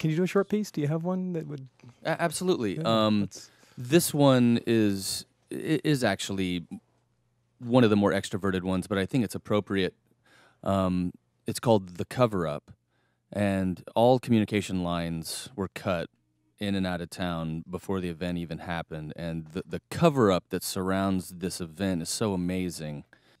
Can you do a short piece? Do you have one that would? Absolutely. Yeah, This one is actually one of the more extroverted ones, but I think it's appropriate. It's called The Cover-Up, and all communication lines were cut in and out of town before the event even happened, and the cover-up that surrounds this event is so amazing.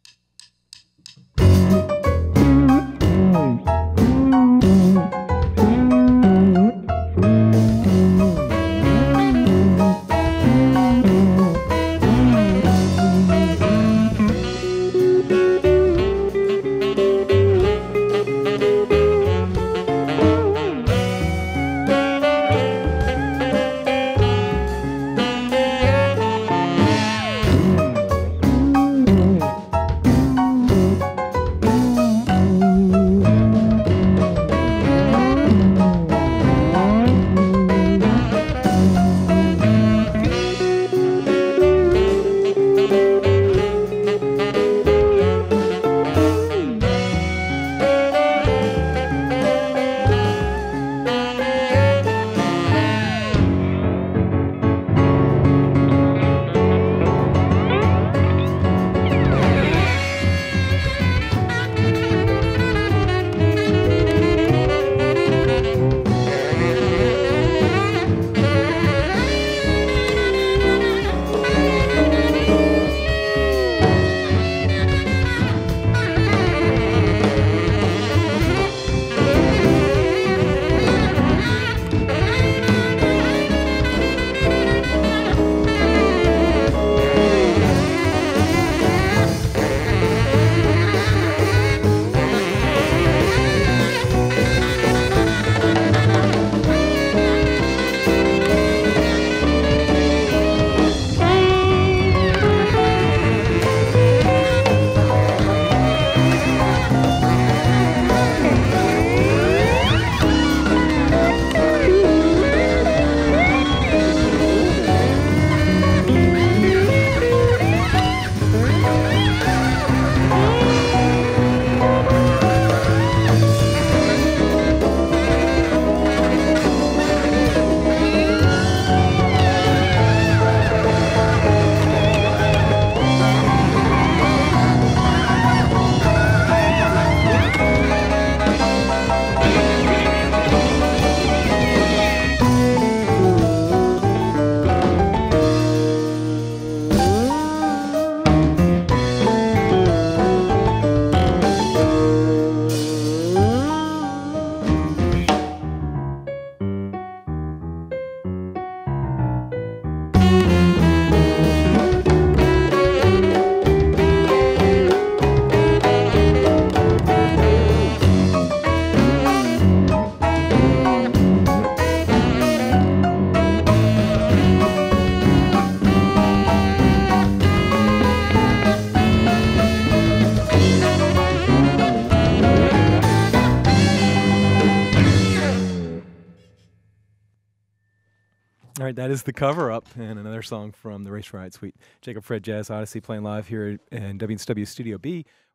All right, that is The Cover-Up, and another song from the Race Riot Suite. Jacob Fred Jazz Odyssey playing live here in WSW Studio B.